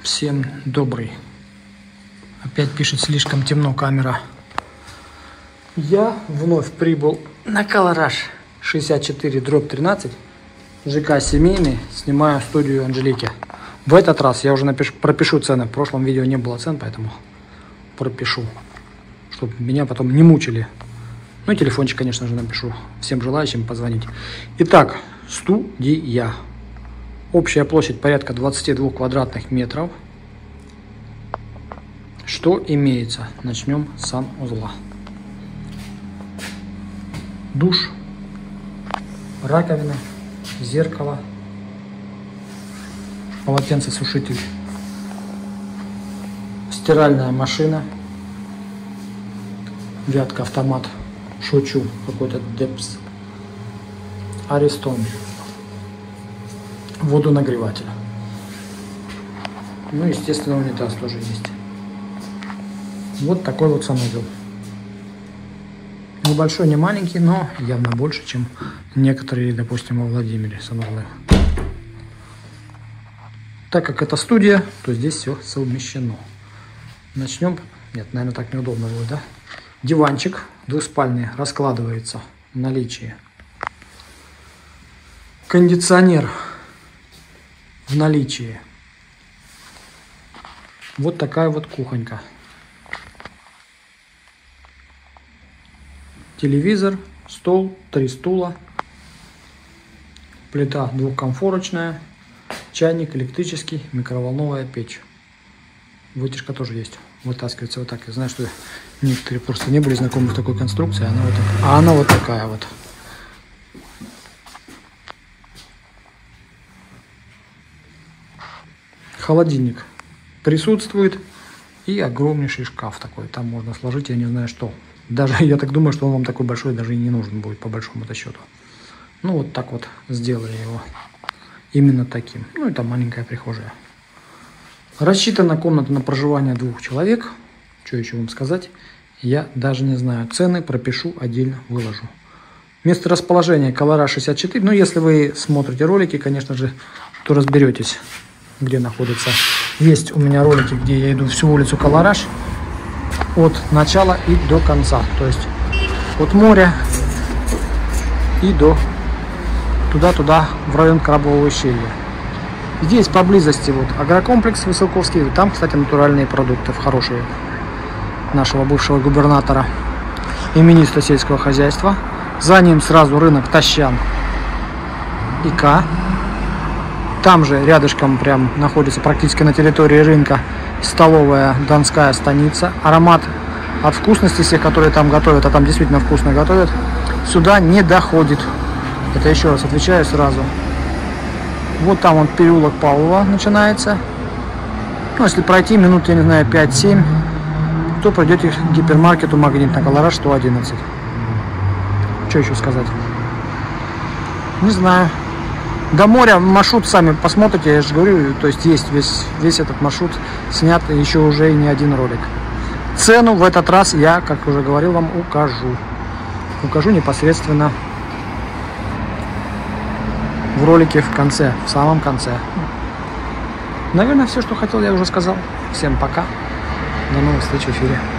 Всем добрый. Опять пишет, слишком темно камера. Я вновь прибыл на Колораж 64/13, ЖК семейный, снимаю студию Анжелики. В этот раз я уже пропишу цены. В прошлом видео не было цен, поэтому пропишу, чтобы меня потом не мучили. Ну и телефончик, конечно же, напишу всем желающим позвонить. Итак, студия. Общая площадь порядка 22 квадратных метров. Что имеется? Начнем с санузла. Душ, раковина, зеркало, полотенцесушитель, стиральная машина, Вятка автомат, шучу, какой-то Депс, Аристон, водонагреватель. Ну, естественно, унитаз тоже есть. Вот такой вот санузел. Небольшой, не маленький, но явно больше, чем некоторые, допустим, во Владимире санузлы. Так как это студия, то здесь все совмещено. Начнем. Нет, наверное, так неудобно будет, да? Диванчик двуспальный раскладывается в наличии. Кондиционер в наличии. Вот такая вот кухонька. Телевизор, стол, 3 стула, плита двухкомфорочная, чайник электрический, микроволновая печь. Вытяжка тоже есть, вытаскивается вот так. Я знаю, что некоторые просто не были знакомы с такой конструкцией, она вот такая вот. Холодильник присутствует и огромнейший шкаф такой, там можно сложить, я не знаю что. Даже, я так думаю, что он вам такой большой даже и не нужен будет, по большому-то счету. Ну, вот так вот сделали его. Именно таким. Ну, это маленькая прихожая. Рассчитана комната на проживание 2 человек. Что еще вам сказать? Я даже не знаю. Цены пропишу, отдельно выложу. Место расположения Колораж 64. Ну, если вы смотрите ролики, конечно же, то разберетесь, где находится. Есть у меня ролики, где я иду всю улицу Колораж. От начала и до конца, то есть от моря и до туда в район Крабового ущелья. Здесь поблизости вот агрокомплекс Высоковский, там, кстати, натуральные продукты хорошие нашего бывшего губернатора и министра сельского хозяйства. За ним сразу рынок Тощан ИК. Там же рядышком прям находится практически на территории рынка столовая Донская станица. Аромат от вкусности всех, которые там готовят, а там действительно вкусно готовят, сюда не доходит. Это еще раз отвечаю сразу. Вот там вот переулок Павлова начинается. Ну, если пройти минут, я не знаю, 5-7, то пройдете к гипермаркету Магнит на Колораж 111. Что еще сказать? Не знаю. До моря маршрут сами посмотрите, я же говорю, то есть есть весь этот маршрут снят еще уже и не один ролик. Цену в этот раз я, как уже говорил, вам укажу. Укажу непосредственно в ролике в конце, в самом конце. Наверное, все, что хотел, я уже сказал. Всем пока. До новых встреч в эфире.